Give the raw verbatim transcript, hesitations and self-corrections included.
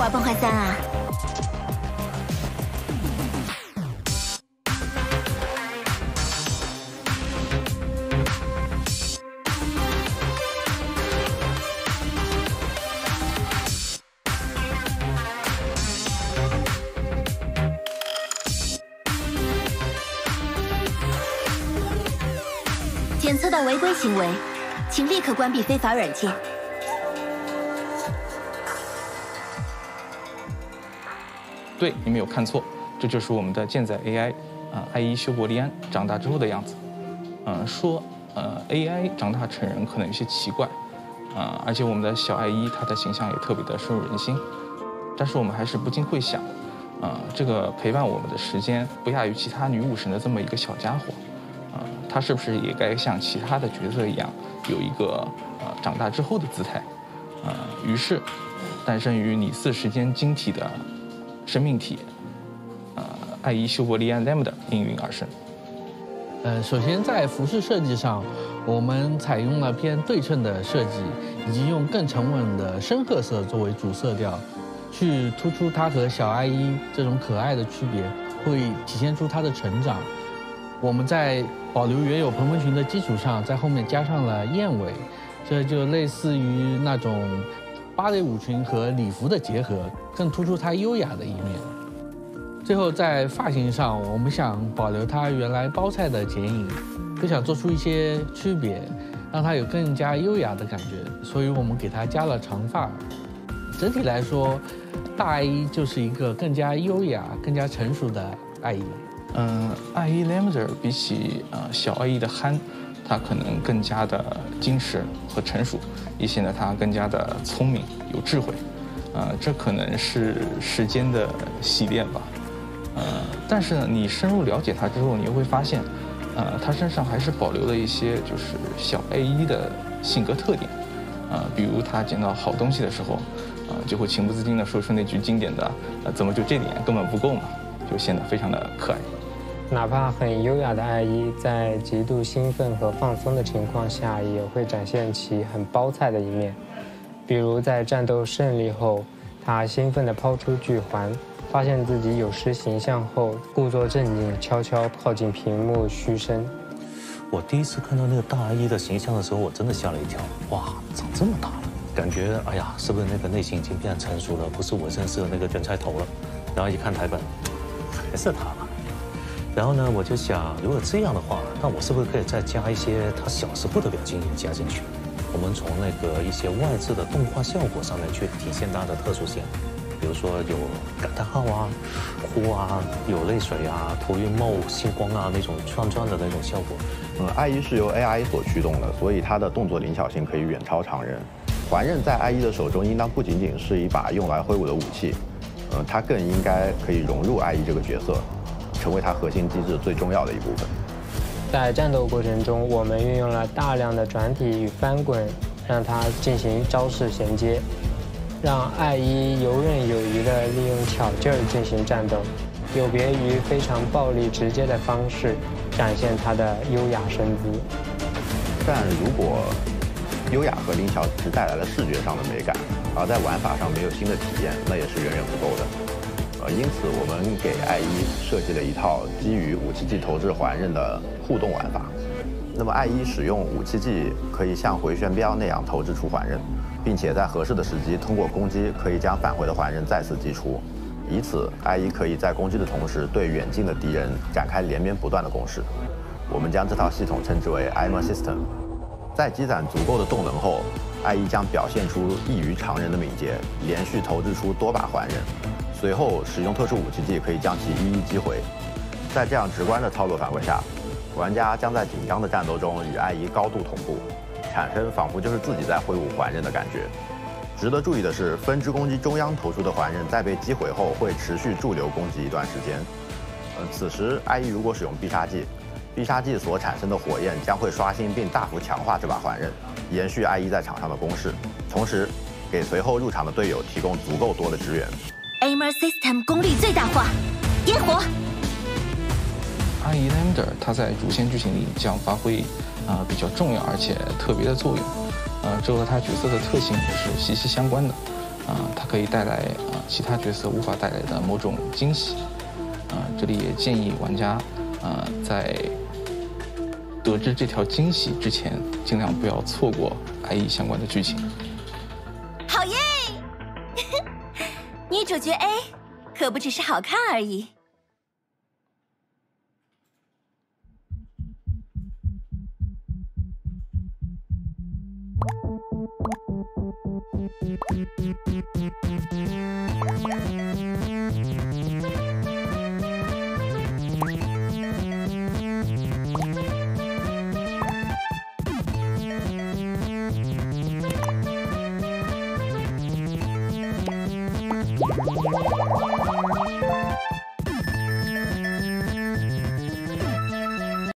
玩崩坏三啊？检测到违规行为，请立刻关闭非法软件。 对，你没有看错，这就是我们的健仔 A I， 啊、呃，艾伊休伯利安长大之后的样子。嗯、呃，说呃 A I 长大成人可能有些奇怪，啊、呃，而且我们的小艾伊她的形象也特别的深入人心。但是我们还是不禁会想，啊、呃，这个陪伴我们的时间不亚于其他女武神的这么一个小家伙。他是不是也该像其他的角色一样，有一个呃长大之后的姿态？呃，于是，诞生于拟似时间晶体的生命体，呃，艾伊休伯利安 Lambda 应运而生。 呃，首先在服饰设计上，我们采用了偏对称的设计，以及用更沉稳的深褐色作为主色调，去突出它和小艾伊这种可爱的区别，会体现出它的成长。我们在保留原有蓬蓬裙的基础上，在后面加上了燕尾，这就类似于那种芭蕾舞裙和礼服的结合，更突出它优雅的一面。最后在发型上，我们想保留它原来包菜的剪影，不想做出一些区别，让它有更加优雅的感觉，所以我们给它加了长发。整体来说，大艾伊就是一个更加优雅、更加成熟的艾伊。 嗯，艾伊 Lambda 比起呃小艾伊的憨，它可能更加的矜持和成熟，也显得它更加的聪明有智慧。呃，这可能是时间的洗练吧。呃，但是呢，你深入了解它之后，你又会发现，呃，它身上还是保留了一些就是小艾伊的性格特点。呃，比如他捡到好东西的时候，呃，就会情不自禁地说出那句经典的“呃，怎么就这点根本不够嘛”，就显得非常的可爱。 哪怕很优雅的艾伊，在极度兴奋和放松的情况下，也会展现其很包菜的一面。比如在战斗胜利后，他兴奋地抛出巨环，发现自己有失形象后，故作镇静，悄悄靠近屏幕嘘声。 我第一次看到那个大艾伊的形象的时候，我真的吓了一跳，哇，长这么大了，感觉哎呀，是不是那个内心已经变成熟了，不是纹身师的那个卷菜头了？然后一看台本，还是他吧。然后呢，我就想，如果这样的话，那我是不是可以再加一些他小时候的表情也加进去？我们从那个一些外置的动画效果上面去体现它的特殊性，比如说有感叹号啊、哭啊、有泪水啊、头晕冒星光啊那种串串的那种效果。 嗯，艾伊是由 A I 所驱动的，所以它的动作灵巧性可以远超常人。环刃在艾伊的手中，应当不仅仅是一把用来挥舞的武器，嗯，它更应该可以融入艾伊这个角色，成为它核心机制最重要的一部分。 在战斗过程中，我们运用了大量的转体与翻滚，让它进行招式衔接，让艾伊游刃有余地利用巧劲儿进行战斗，有别于非常暴力直接的方式，展现它的优雅身姿。 但如果优雅和灵巧只带来了视觉上的美感，而在玩法上没有新的体验，那也是远远不够的。呃，因此我们给艾伊设计了一套基于武器技投掷环刃的互动玩法。那么艾伊使用武器技可以像回旋镖那样投掷出环刃，并且在合适的时机通过攻击可以将返回的环刃再次击出，以此艾伊可以在攻击的同时对远近的敌人展开连绵不断的攻势。我们将这套系统称之为 Aimer System。在积攒足够的动能后，艾伊将表现出异于常人的敏捷，连续投掷出多把环刃，随后使用特殊武器技可以将其一一击回。在这样直观的操作反馈下，玩家将在紧张的战斗中与艾伊高度同步，产生仿佛就是自己在挥舞环刃的感觉。值得注意的是，分支攻击中央投出的环刃在被击毁后会持续驻留攻击一段时间。呃，此时艾伊如果使用必杀技，必杀技所产生的火焰将会刷新并大幅强化这把环刃，延续艾伊在场上的攻势，同时给随后入场的队友提供足够多的支援。 Aimer System 功率最大化，烟火。 艾伊 Lambda 它在主线剧情里将发挥啊、呃、比较重要而且特别的作用，呃，这和它角色的特性也是息息相关的。 啊、呃，它可以带来啊、呃、其他角色无法带来的某种惊喜。啊、呃，这里也建议玩家啊、呃、在得知这条惊喜之前，尽量不要错过 I E 相关的剧情。 好耶！女主角 A 可不只是好看而已。